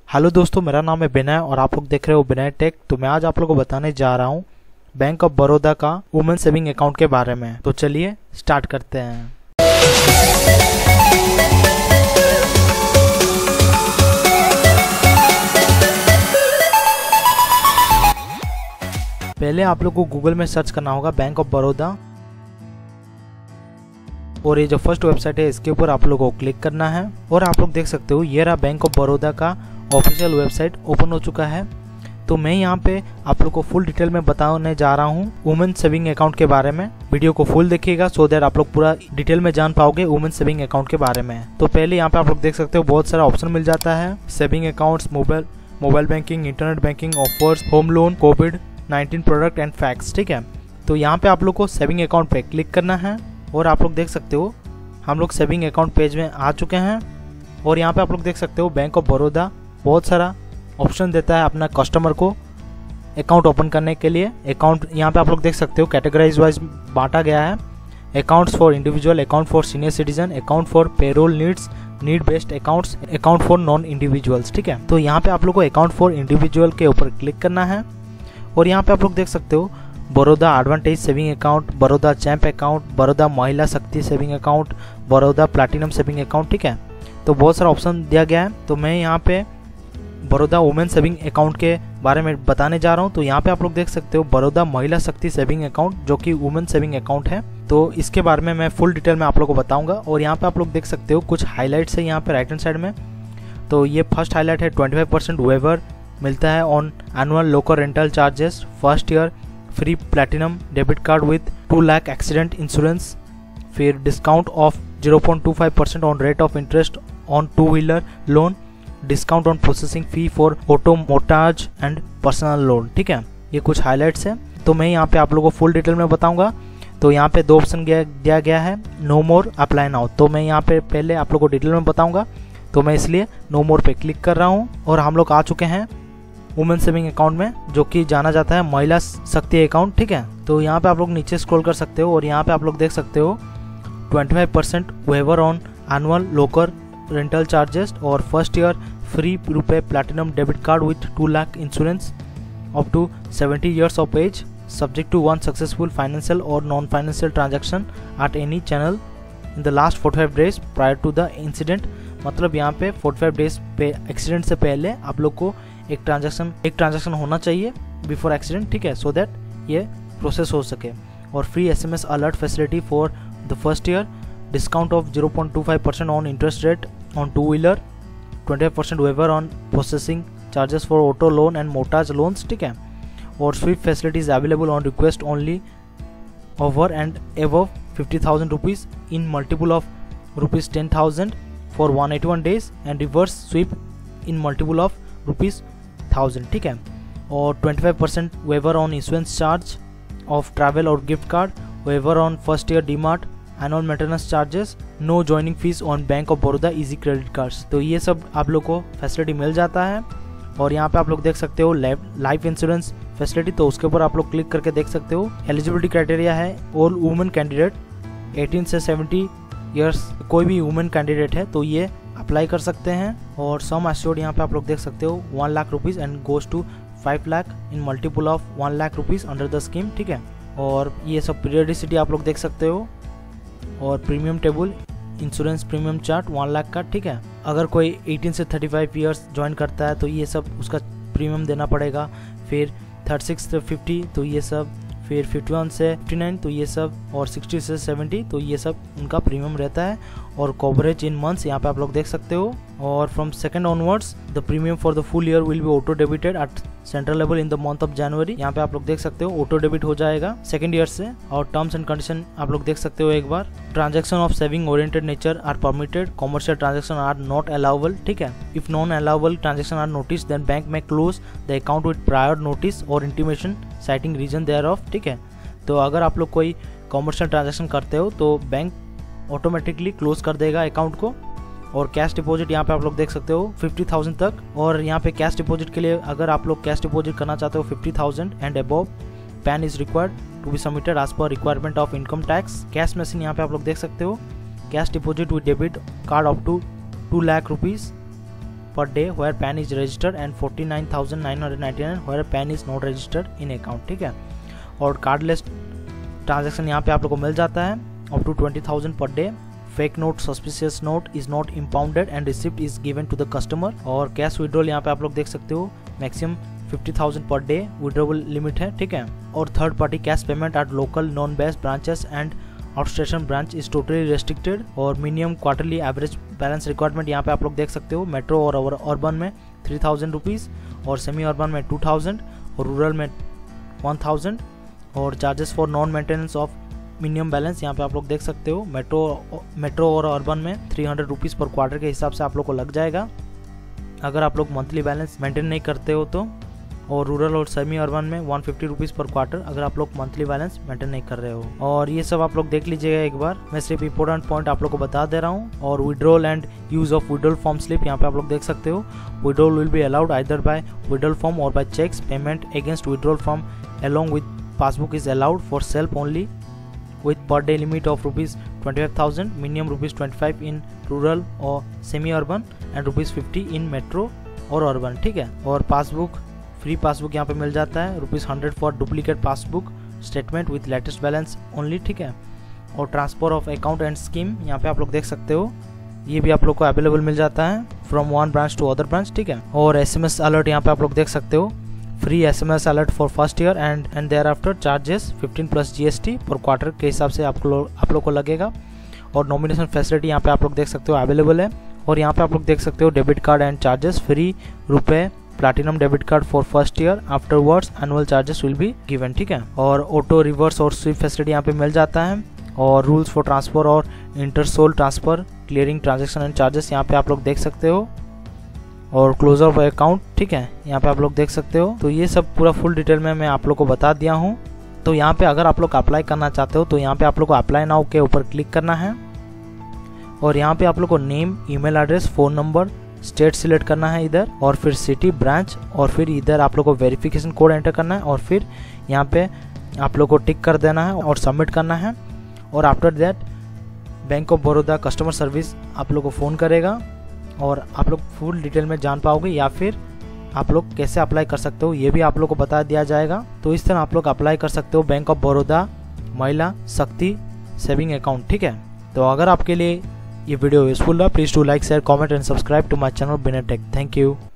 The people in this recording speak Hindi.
हेलो दोस्तों, मेरा नाम है विनय और आप लोग देख रहे हो विनय टेक। तो मैं आज आप लोगों को बताने जा रहा हूँ बैंक ऑफ बड़ौदा का वुमेन सेविंग अकाउंट के बारे में। तो चलिए स्टार्ट करते हैं। पहले आप लोग को गूगल में सर्च करना होगा बैंक ऑफ बड़ौदा, और ये जो फर्स्ट वेबसाइट है इसके ऊपर आप लोगों को क्लिक करना है। और आप लोग देख सकते हो ये रहा बैंक ऑफ बड़ौदा का ऑफिशियल वेबसाइट ओपन हो चुका है। तो मैं यहाँ पे आप लोग को फुल डिटेल में बताने जा रहा हूँ वुमेन सेविंग अकाउंट के बारे में। वीडियो को फुल देखिएगा सो दैट आप लोग पूरा डिटेल में जान पाओगे वुमेन सेविंग अकाउंट के बारे में। तो पहले यहाँ पे आप लोग देख सकते हो बहुत सारा ऑप्शन मिल जाता है, saving accounts, mobile banking, internet banking, offers, home loan, कोविड-19 प्रोडक्ट एंड फैक्ट्स। ठीक है, तो यहाँ पे आप लोग को सेविंग अकाउंट पे क्लिक करना है। और आप लोग देख सकते हो हम लोग सेविंग अकाउंट पेज में आ चुके हैं। और यहाँ पे आप लोग देख सकते हो बैंक ऑफ बड़ौदा बहुत सारा ऑप्शन देता है अपना कस्टमर को अकाउंट ओपन करने के लिए। अकाउंट यहाँ पे आप लोग देख सकते हो कैटेगराइज वाइज बांटा गया है। Accounts for individual, account for senior citizen, account for payroll needs, need based accounts, account for non individuals. ठीक है, तो यहाँ पे आप लोग को अकाउंट फॉर इंडिविजुअल के ऊपर क्लिक करना है। और यहाँ पे आप लोग देख सकते हो Baroda advantage saving account, Baroda champ account, Baroda Mahila Shakti saving account, Baroda platinum saving account. ठीक है, तो बहुत सारा ऑप्शन दिया गया है। तो मैं यहाँ पे बड़ौदा वुमेन सेविंग अकाउंट के बारे में बताने जा रहा हूँ। तो यहाँ पे आप लोग देख सकते हो बड़ौदा महिला शक्ति सेविंग अकाउंट जो कि वुमेन सेविंग अकाउंट है। तो इसके बारे में मैं फुल डिटेल में आप लोग को बताऊंगा। और यहाँ पे आप लोग देख सकते हो कुछ हाईलाइट्स है यहाँ पे राइट हैंड साइड में। तो ये फर्स्ट हाईलाइट है 25% वेवर मिलता है on annual local rental charges, first year free platinum debit card with 2 lakh accident insurance, फिर discount of 0.25% on rate of interest on 2 wheeler loan, discount on processing fee for auto mortgage and personal loan. ठीक है, ये कुछ हाईलाइट्स है। तो मैं यहाँ पे आप लोगों को फुल डिटेल में बताऊंगा। तो यहाँ पे 2 ऑप्शन दिया गया है, नो मोर, अप्लाई नाउ। तो मैं यहाँ पे पहले आप लोगों को डिटेल में बताऊंगा, तो मैं इसलिए नो मोर पे क्लिक कर रहा हूँ। और हम लोग आ चुके हैं वुमेन सेविंग अकाउंट में जो कि जाना जाता है महिला शक्ति अकाउंट। ठीक है, तो यहाँ पे आप लोग नीचे स्क्रॉल कर सकते हो और यहाँ पे आप लोग देख सकते हो 25% waiver on annual local rental charges और first year free RuPay platinum debit card with 2 lakh insurance up to 70 years of age, subject to 1 successful financial और non financial transaction at any channel in the last 45 days prior to the incident. मतलब यहाँ पे 45 days पे एक्सीडेंट से पहले आप लोग को एक ट्रांजैक्शन होना चाहिए बिफोर एक्सीडेंट। ठीक है, सो दैट ये प्रोसेस हो सके। और free SMS alert facility for the first year, discount of 0.25% on interest rate on 2 wheeler, 25% waiver on processing charges for auto loan and mortgage loans. ठीक है, और swift facilities available on request only over and above 50,000 rupees in multiple of rupees 10,000 for 181 days and reverse sweep in multiple of rupees 1000। ठीक है, और 25% waiver on issuance charge of travel और gift card, waiver on first year demat annual maintenance charges, no joining fees on bank of Baroda easy credit cards. तो ये सब आप लोग को फैसिलिटी मिल जाता है। और यहाँ पे आप लोग देख सकते हो लाइफ इंश्योरेंस फैसिलिटी, तो उसके ऊपर आप लोग क्लिक करके देख सकते हो। एलिजिबिलिटी क्राइटेरिया है ऑल वुमेन कैंडिडेट 18 से 70 ईयर्स, कोई भी वुमेन कैंडिडेट है तो ये अप्लाई कर सकते हैं। और सम एश्योर्ड यहाँ पे आप लोग देख सकते हो 1 lakh rupees and goes to 5 lakh in multiple of 1 lakh rupees under the scheme. ठीक है, और ये सब पीरियडिसिटी आप लोग देख सकते हो। और premium table, insurance premium chart 1 lakh का। ठीक है, अगर कोई 18 से 35 ईयर्स ज्वाइन करता है तो ये सब उसका प्रीमियम देना पड़ेगा। फिर 36 से 50 तो ये सब, फिर 51 से 59 तो ये सब, और 60 से 70 तो ये सब उनका प्रीमियम रहता है। और कवरेज इन मंथ्स यहाँ पे आप लोग देख सकते हो। और from second onwards the premium for the full year will be auto debited at central level in the month of January. यहाँ पे आप लोग देख सकते हो ऑटो डेबिट हो जाएगा सेकंड ईयर से। और टर्म्स एंड कंडीशन आप लोग देख सकते हो एक बार। Transaction of saving oriented nature are permitted, commercial transaction are not allowable. ठीक है, if non allowable transaction are notice then bank may close the account with prior notice और intimation citing reason thereof. ठीक है, तो अगर आप लोग कोई कॉमर्शियल ट्रांजैक्शन करते हो तो बैंक ऑटोमेटिकली क्लोज कर देगा अकाउंट को। और कैश डिपॉजिट यहाँ पे आप लोग देख सकते हो 50,000 तक। और यहाँ पे कैश डिपॉजिट के लिए अगर आप लोग कैश डिपॉजिट करना चाहते हो 50,000 and above, PAN is required to be submitted as per requirement of income tax. Cash machine यहाँ पे आप लोग देख सकते हो, cash deposit with debit card up to 2 lakh rupees per day where PAN is registered and 49,999 where PAN is not registered in account, ठीक है। और कार्डलेस ट्रांजेक्शन यहाँ पे आप लोग को मिल जाता है up to 20,000 per day. Fake note, suspicious note is not impounded and receipt is given to the customer. और कैश विड्रॉल यहाँ पे आप लोग देख सकते हो मैक्सिमम 50,000 पर डे विड्रॉबल लिमिट है, ठीक है। और third party cash payment at local non base branches and outstation branch is totally restricted. और minimum quarterly average balance requirement यहाँ पे आप लोग देख सकते हो मेट्रो और अर्बन में 3,000 रुपीज़ और सेमी अर्बन में 2,000 और रूरल में 1,000। और charges for non maintenance of minimum balance यहाँ पे आप लोग देख सकते हो मेट्रो और अर्बन में 300 रुपीज़ पर क्वार्टर के हिसाब से आप लोग को लग जाएगा अगर आप लोग मंथली बैलेंस मेंटेन नहीं करते हो तो। और रूरल और सेमी अर्बन में 150 रुपीज़ पर क्वार्टर अगर आप लोग मंथली बैलेंस मेंटेन नहीं कर रहे हो। और ये सब आप लोग देख लीजिएगा एक बार, मैं सिर्फ इंपॉर्टेंट पॉइंट आप लोग को बता दे रहा हूँ। और withdrawal and use of withdrawal form slip यहाँ पे आप लोग देख सकते हो। Withdrawal will be allowed either by withdrawal form और by cheques. Payment against withdrawal form along with passbook is allowed for self only with per day limit of rupees 25,000, minimum rupees 25 in rural or semi urban and rupees 50 in metro और urban, ठीक है। और पासबुक फ्री पासबुक यहाँ पे मिल जाता है rupees 100 for duplicate passbook statement with latest balance only, ठीक है। और transfer of account and scheme यहाँ पे आप लोग देख सकते हो, ये भी आप लोग को अवेलेबल मिल जाता है from one branch to other branch, ठीक है। और SMS अलर्ट यहाँ पे आप लोग देख सकते हो, free SMS alert for first year and thereafter charges 15 plus GST पर क्वार्टर के हिसाब से आप लोग को लगेगा। और नॉमिनेशन फैसिलिटी यहाँ पे आप लोग देख सकते हो अवेलेबल है। और यहाँ पे आप लोग देख सकते हो debit card and charges free RuPay platinum debit card for first year, afterwards annual charges will be given, ठीक है। और ऑटो रिवर्स और स्विप फैसिलिटी यहाँ पे मिल जाता है। और रूल्स फॉर ट्रांसफर और inter SOL transfer, clearing transaction and charges यहाँ पे आप लोग देख सकते हो। और क्लोजर ऑफ अकाउंट, ठीक है, यहाँ पे आप लोग देख सकते हो। तो ये सब पूरा फुल डिटेल में मैं आप लोग को बता दिया हूँ। तो यहाँ पे अगर आप लोग अप्लाई करना चाहते हो तो यहाँ पे आप लोग को अप्लाई नाउ के ऊपर क्लिक करना है। और यहाँ पे आप लोग को name, email address, phone number, state select करना है इधर, और फिर सिटी, ब्रांच, और फिर इधर आप लोग को वेरिफिकेशन कोड एंटर करना है। और फिर यहाँ पे आप लोग को टिक कर देना है और सबमिट करना है। और after that bank of Baroda customer service आप लोग को फ़ोन करेगा और आप लोग फुल डिटेल में जान पाओगे, या फिर आप लोग कैसे अप्लाई कर सकते हो ये भी आप लोग को बता दिया जाएगा। तो इस तरह आप लोग अप्लाई कर सकते हो bank of Baroda Mahila Shakti saving account, ठीक है। तो अगर आपके लिए ये वीडियो यूजफुल रहा, please to like, share, comment and subscribe to my channel बिनेटेक। Thank you.